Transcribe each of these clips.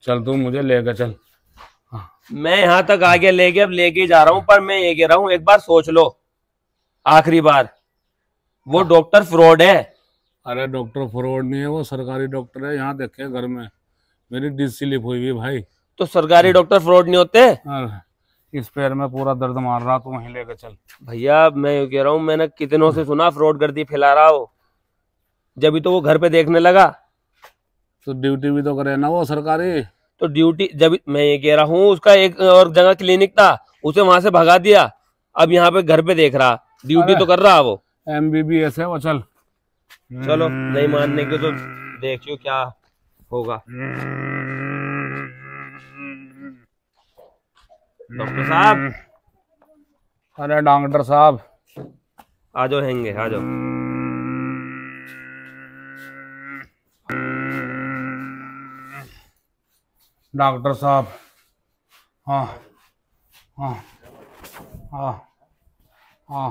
चल तू मुझे लेकर चल। हाँ। मैं यहाँ तक आगे ले गया, अब लेके जा रहा हूँ, पर मैं ये कह रहा हूँ एक बार सोच लो, आखिरी बार, वो डॉक्टर फ्रॉड है। अरे डॉक्टर फ्रॉड नहीं है, वो सरकारी डॉक्टर है। यहाँ देखे घर में मेरी डिश स्लिप हुई हुई भाई। तो सरकारी डॉक्टर फ्रॉड नहीं होते? इस पैर में पूरा दर्द मार रहा, तू वहीं लेकर चल। भैया मैं ये कह रहा हूँ, मैंने कितनों से सुना फ्रॉड गर्दी फैला रहा हो, जब भी तो वो घर पे देखने लगा। तो ड्यूटी भी तो करे ना वो सरकारी। तो ड्यूटी, जब मैं ये कह रहा हूँ, उसका एक और जगह क्लिनिक था, उसे वहां से भगा दिया, अब यहाँ पे घर पे देख रहा, ड्यूटी अरे तो कर रहा वो। MBBS है वो। चल। चलो नहीं मानने के तो देखियो क्या होगा। डॉक्टर साहब, अरे डॉक्टर साहब, आ जाओ, हैंगे आ जाओ। डॉक्टर साहब। हाँ हाँ हाँ हाँ।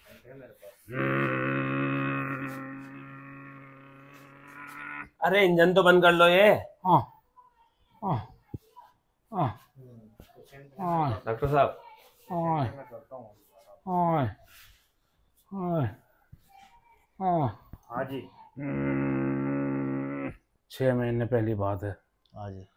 अरे इंजन तो बंद कर लो ये। हाँ हाँ हाँ हाँ डॉक्टर साहब, हाँ हाँ हाँ हाँ। हाँ जी। 6 महीने पहली बात है। हाँ जी।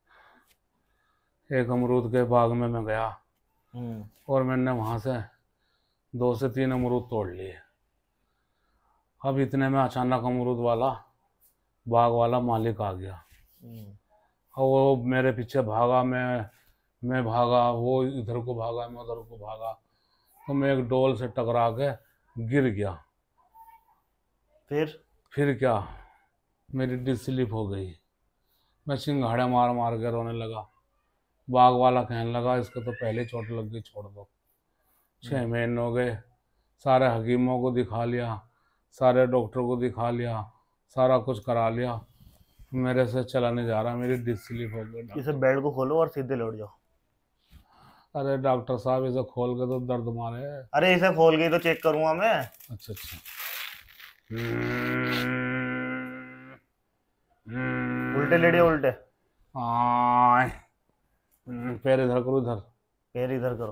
एक अमरूद के बाग में मैं गया और मैंने वहां से 2 से 3 अमरूद तोड़ लिए। अब इतने में अचानक अमरूद वाला, बाग वाला मालिक आ गया और वो मेरे पीछे भागा। मैं भागा, वो इधर को भागा, मैं उधर को भागा, तो मैं एक डोल से टकरा के गिर गया। फिर क्या, मेरी डिस्क स्लिप हो गई। मैं सिंघाड़े मार मार के रोने लगा। बाग वाला कहने लगा इसको तो पहले चोट लग गई, छोड़ दो। 6 महीने हो गए, सारे हकीमों को दिखा लिया, सारे डॉक्टरों को दिखा लिया, सारा कुछ करा लिया, मेरे से चला नहीं जा रहा। मेरी डिस्क स्लिप हो गई। इसे बेड को खोलो और सीधे लौट जाओ। अरे डॉक्टर साहब, इसे खोल के तो दर्द मारे। अरे इसे खोल के तो चेक करूंगा मैं। अच्छा अच्छा। उल्टे लेटिए, उल्टे। आय। पैर इधर करो, इधर। पैर इधर करो।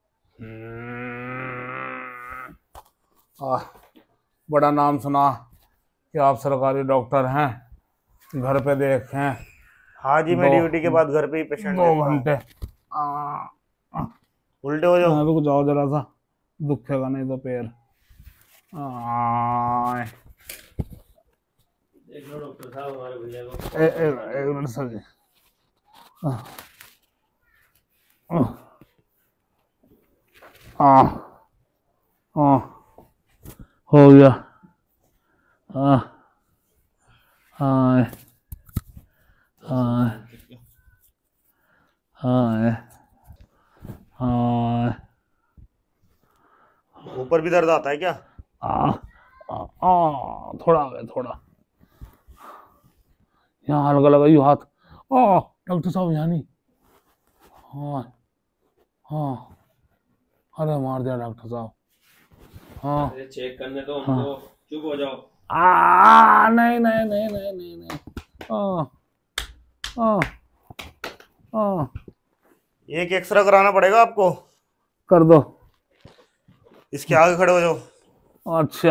बड़ा नाम सुना कि आप सरकारी डॉक्टर हैं, घर पे देखें। हाँ जी, मैं ड्यूटी के बाद घर पे ही पेशेंट 2 देखता हूँ। घंटे। उल्टे हो जाओ। रुक जाओ जरा सा, दुखेगा नहीं तो पैर। आय। देख लो डॉक्टर साहब हमारे भैया को। एक मिनट सर जी। हाँ हाँ, हो गया। हाँ हाँ हाँ हाँ हाँ। ऊपर भी दर्द आता है क्या? थोड़ा आ गया, थोड़ा यहाँ हल्का लगा यू हाथ। डॉक्टर साहब यहाँ नहीं। हाँ हाँ। अरे मार दिया डॉक्टर साहब। हाँ। अरे चेक करने दो हमको, चुप हो जाओ। नहीं नहीं नहीं नहीं नहीं नहीं। एक एक्सरा कराना पड़ेगा आपको। कर दो। इसके आगे खड़े हो जाओ। अच्छा।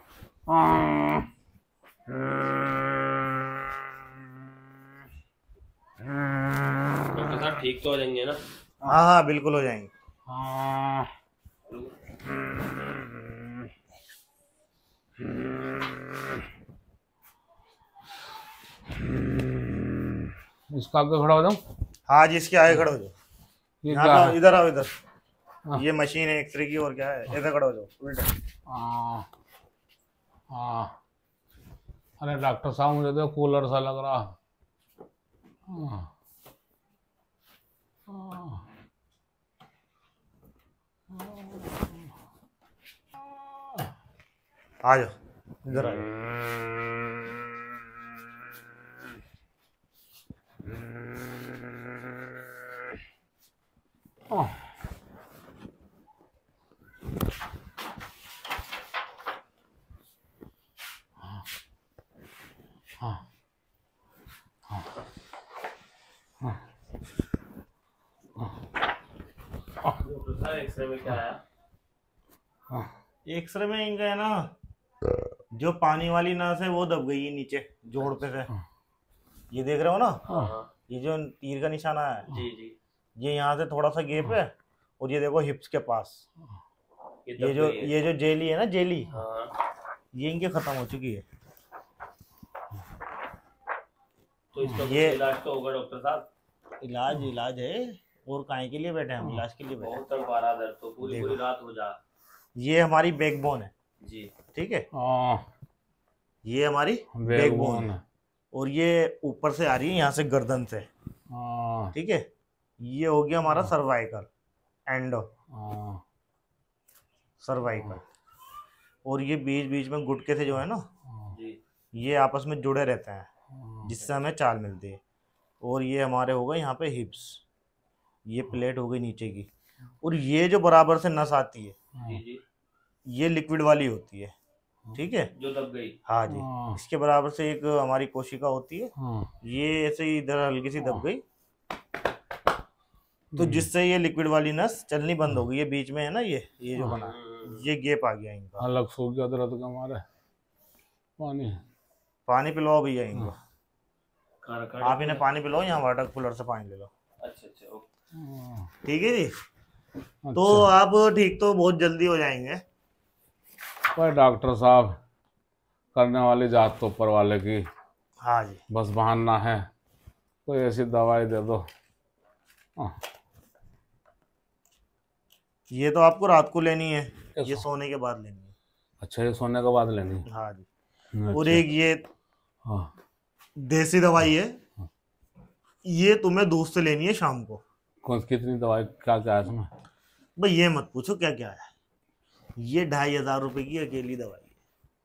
डॉक्टर साहब ठीक तो हो जाएंगे ना? हाँ हाँ, बिल्कुल हो जाएंगे। इसका आगे खड़ा हो जाऊं? हाँ जी, इसके आगे खड़े हो जाओ। ये यहाँ क्या तो है? इधर आओ, इधर। ये मशीन है एक्सरे की, और क्या है। इधर खड़े हो जाओ, उल्टे। हाँ हाँ। अरे डॉक्टर साहब, मुझे तो कूलर सा लग रहा। आ जाओ, इधर आ जाओ। डॉक्टर साहब एक्सरे में क्या आया? एक्सरे में इनका है ना, जो पानी वाली नस है वो दब गई है नीचे जोड़ पे से। ये देख रहे हो ना, हाँ ये जो तीर का निशाना है, जी जी, ये यहाँ से थोड़ा सा गैप है, और ये देखो हिप्स के पास ये ये दब जो गई है। ये जो जेली है ना, जेली, हाँ, ये इनके खत्म हो चुकी है। तो इसका कुछ ये इलाज तो होगा डॉक्टर साहब? इलाज है, और काहे के लिए बैठे हैं हम, इलाज के लिए बैठे हैं। बहुत तक बारह दर्द तो पूरी देखो। पूरी रात हो जा। ये हमारी बैकबोन है, जी, ठीक है, हाँ, ये हमारी बैकबोन बैकबोन है, और ये ऊपर से आ रही है यहाँ से गर्दन से, हाँ, ठीक है। ये हो गया हमारा सर्वाइकल, एंडो हाँ, सर्वाइकल, और ये बीच बीच में गुटके से जो है ना, जी, ये आपस में जुड़े रहते हैं, जिससे हमें चाल मिलती है। और ये हमारे हो गए यहाँ पे हिप्स, ये प्लेट हो गई नीचे की, और ये जो बराबर से नस आती है, जी जी, ये लिक्विड वाली होती है, ठीक है। जो दब गई। हाँ जी, हाँ, इसके बराबर से एक हमारी कोशिका होती है, हाँ, ये ऐसे ही इधर हल्की सी दब गई, तो जिससे ये लिक्विड वाली नस चलनी बंद हो गई। ये बीच में है ना, ये जो बना है, ये गैप आ गया इनका। अलग सो गया दर्द का मारे। पानी पानी पिलवाओ भैया इनको, खाना खा आप इन्हें पानी पिलाओ, यहाँ वाटर कूलर से पानी ले लो, अच्छा अच्छा, ओके। हाँ, ठीक है जी। तो अच्छा। आप ठीक तो बहुत जल्दी हो जाएंगे। पर डॉक्टर साहब, करने वाली जात तो ऊपर वाले की, हाँ जी, बस बहाना है, कोई ऐसी दवाई दे दो। हाँ, ये तो आपको रात को लेनी है, ये कैसा? सोने के बाद लेनी है। अच्छा, ये सोने के बाद लेनी? हाँ जी, अच्छा, और एक ये हाँ, देसी दवाई है, ये तुम्हें दूध से लेनी है शाम को। कौन कितनी दवाई, क्या क्या है इसमें? भाई ये मत पूछो क्या क्या है, ये 2,500 रुपए की अकेली दवाई है।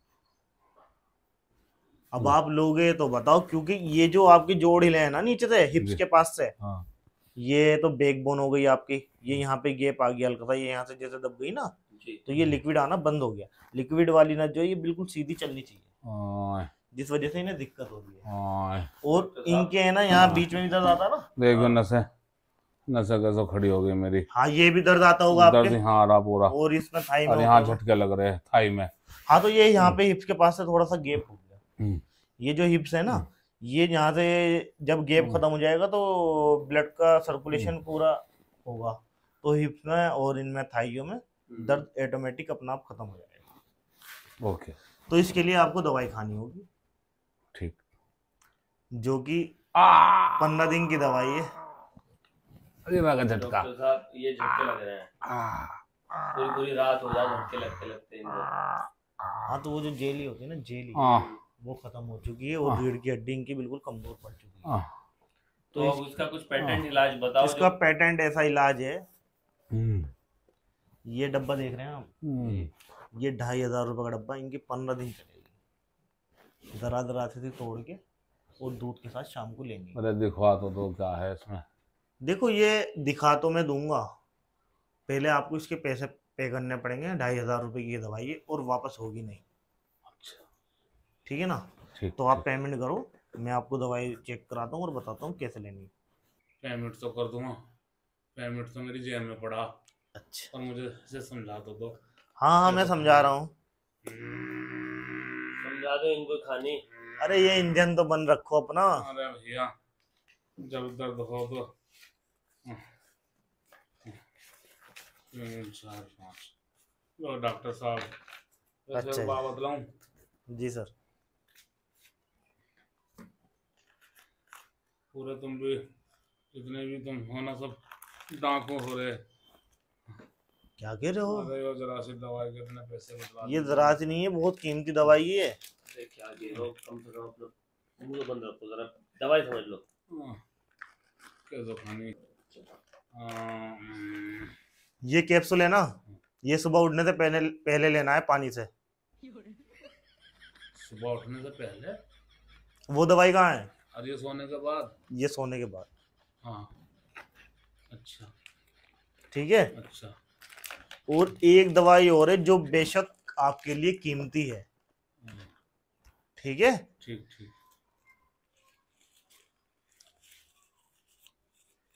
अब आप लोगे तो बताओ, क्योंकि ये जो आपकी जोड़ हिले है ना नीचे से, हिप्स जी। के पास से, हाँ, ये तो बैकबोन हो गई आपकी, ये यहाँ पे गैप आ गया हल्का सा, ये यहाँ से जैसे दब गई ना, जी, तो ये लिक्विड आना बंद हो गया। लिक्विड वाली नस जो है, ये बिल्कुल सीधी चलनी चाहिए, हाँ, जिस वजह से इन्हें दिक्कत हो रही है। हाँ, और इनके है ना, यहाँ बीच में भी दर्द आता है ना, देखो नसें, नसें कैसे खड़ी हो गई मेरी। हाँ ये भी दर्द आता होगा दर्द आपके, यहाँ आ रहा पूरा, और इसमें थाई में और यहाँ होता होगा। झटके लग रहे हैं थाई में। हाँ तो ये यहाँ पे हिप्स के पास से थोड़ा सा गैप हो गया, हम्म, ये जो हिप्स है ना, ये यहाँ से जब गैप खत्म हो जाएगा तो ब्लड का सर्कुलेशन पूरा होगा, तो हिप्स में और इनमें थाइयों में दर्द ऑटोमेटिक अपना आप खत्म हो जाएगा। ओके, तो इसके लिए आपको दवाई खानी होगी, ठीक। जो कि 15 दिन की दवाई है। अरे मैं झटका। डॉक्टर साहब ये झटके लग रहे हैं, पूरी पूरी रात हो जाए झटके लगते लगते इनको। हाँ तो वो जो जेली होती है ना, जेली, हाँ, वो खत्म हो चुकी है, और रीढ़ की हड्डी इनकी बिल्कुल कमजोर पड़ चुकी है। हाँ, तो अब इसका कुछ पेटेंट इलाज बताओ। इसका पेटेंट ऐसा इलाज है, हम्म, ये डब्बा देख रहे हैं आप, हम्म, ये 2,500 रुपए का डब्बा, इनकी 15 दिन चलेगी। दरा दरा से तोड़ के और दूध के साथ शाम को लेंगे। अरे दिखवा तो दो क्या है इसमें। देखो ये दिखा तो मैं दूंगा, पहले आपको इसके पैसे पे करने पड़ेंगे। 2,500 रुपए की ये दवाई है, और वापस होगी नहीं, अच्छा, ठीक है ना। ठीक। तो आप पेमेंट करो, मैं आपको दवाई चेक कराता हूँ और बताता हूँ कैसे लेनी है। पेमेंट तो कर दूंगा, पेमेंट तो मेरी जेब में पड़ा, अच्छा, और मुझे इसे समझा तो दो। हाँ हाँ मैं समझा रहा हूँ। समझा दो इनको खानी। अरे ये इंजन तो बंद रखो अपना। अरे भैया, जब दर्द हो तो 3 4 5। लो डॉक्टर साहब, अच्छा वैसे जी। बात बतलाऊं, जी सर। पूरे तुम भी, जितने भी तुम हो ना, सब डाकू हो रहे। क्या कह रहे हो? अरे वो जरा सी दवाई के इतने पैसे बतला ये जरा सी नहीं है, बहुत कीमती दवाई है। अरे क्या कह रहे हो, कम से कम अपना मुंह तो बंद रखो जरा, दवाई समझ लो। कैसे खानी? ये कैप्सूल है ना, ये सुबह उठने से पहले पहले लेना है पानी से। सुबह उठने से पहले? वो दवाई कहाँ है? और ये सोने के बाद? ये सोने के बाद। हाँ, अच्छा, ठीक है। अच्छा, और एक दवाई और है जो बेशक आपके लिए कीमती है, ठीक है। ठीक ठीक।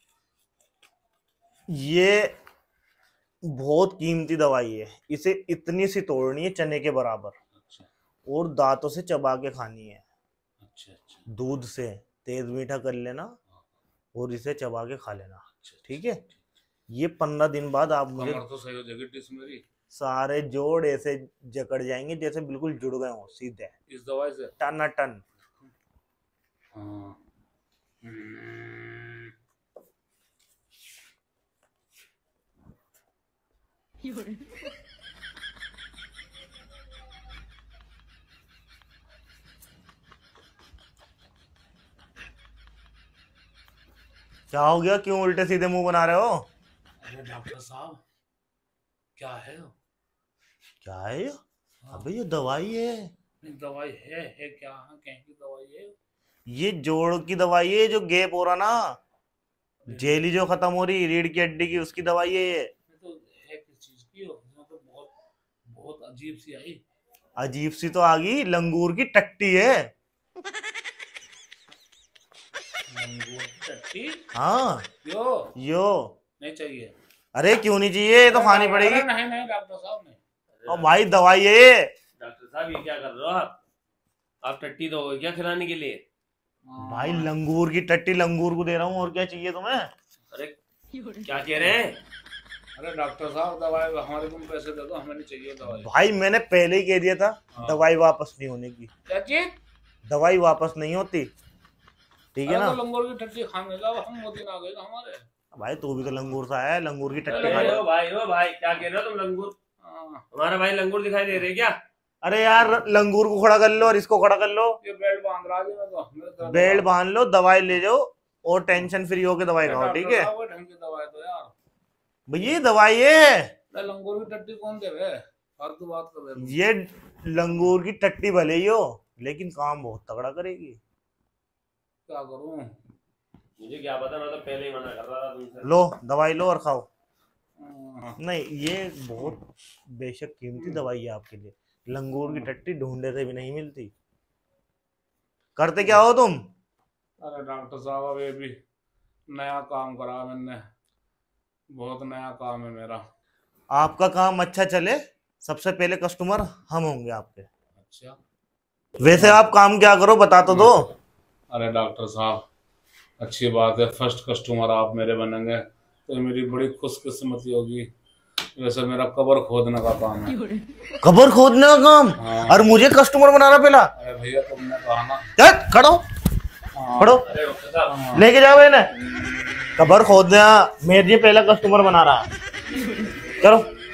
ये बहुत कीमती दवाई है, इसे इतनी सी तोड़नी है चने के बराबर, अच्छा और दांतों से चबा के खानी है, अच्छा अच्छा दूध से तेज मीठा कर लेना और इसे चबा के खा लेना, ठीक है। ये 15 दिन बाद आप मुझे कमर तो सही हो जाएगी डिश मेरी। सारे जोड़ ऐसे जकड़ जाएंगे जैसे बिल्कुल जुड़ गए हो सीधे, इस दवाई से। टन टन। हाँ। क्या हो गया, क्यों उल्टे सीधे मुंह बना रहे हो? अरे डॉक्टर साहब क्या है? क्या है ये? अबे ये दवाई है, दवाई है क्या? हाँ, कहीं की दवाई है? ये जोड़ की दवाई है, जो गैप हो रहा ना, जेली जो खत्म हो रही रीढ़ की हड्डी की, उसकी दवाई है ये। तो है किस चीज की हो? तो बहुत बहुत अजीब सी आई। अजीब सी तो आ गई, लंगूर की टट्टी है। लंगूर की टट्टी? हाँ यो यो। नहीं चाहिए। अरे क्यों नहीं चाहिए, ये तो खानी पड़ेगी। नहीं नहीं डॉक्टर साहब नहीं। और भाई दवाई है ये। डॉक्टर साहब ये क्या कर रहे हो आप टट्टी दोगे क्या खिलाने के लिए? भाई लंगूर की टट्टी लंगूर को दे रहा हूँ, और क्या चाहिए तुम्हें? अरे क्या कह रहे हैं? अरे डॉक्टर साहब दवाई हमारे को पैसे दे दो, हमें नहीं चाहिए दवाई। भाई मैंने पहले ही कह दिया था, दवाई वापस नहीं होने की। क्या चीज? दवाई वापस नहीं होती, ठीक है ना? तो लंगूर की टट्टी खाने जाओ, हम मोदी ना गए हमारे। भाई तू भी तो लंगूर सा है, लंगूर की टट्टी अरे खा। ओ भाई क्या कह रहे हो तुम? लंगूर? हमारा भाई लंगूर दिखाई दे रहे क्या? अरे यार लंगूर को खड़ा कर लो और इसको खड़ा कर लो। ये बेल्ट बांध रहा है मैं तो, मेरे दर्द बेल्ट बांध लो, दवाई ले जाओ और टेंशन फ्री होके दवाई खाओ, ठीक है? डॉक्टर साहब, ढंग की दवाई दो यार। भैया ये दवाई है। अरे लंगूर की टट्टी कौन देवे? और तू बात कर रहे? ये लंगूर की टट्टी भले ही हो, लेकिन काम बहुत तगड़ा करेगी। क्या करूं? मुझे क्या पता, मैं तो पहले ही मना कर रहा था तुमसे। लो दवाई लो और खाओ। हाँ। नहीं ये बहुत बेशक कीमती दवाई है आपके लिए, लंगूर की टट्टी ढूंढने से भी नहीं मिलती। करते क्या हो तुम? अरे डॉक्टर साहब अब ये भी नया काम करा मैंने, बहुत नया काम है मेरा। आपका काम अच्छा चले, सबसे पहले कस्टमर हम होंगे आपके। अच्छा वैसे आप काम क्या करो बता तो दो। अरे डॉक्टर साहब अच्छी बात है, फर्स्ट कस्टमर आप मेरे बनेंगे तो मेरी बड़ी खुशकिस्मती होगी। वैसे मेरा कब्र खोदने का काम है। कब्र खोदने का काम? हाँ। और मुझे कस्टमर बना रहा पहला? अरे भैया तुमने कहा ना। चल खड़ो हाँ। खड़ो, अरे डॉक्टर साहब लेके जाओ इन्हें। कब्र खोदना, मेरे पहला कस्टमर बना रहा। चलो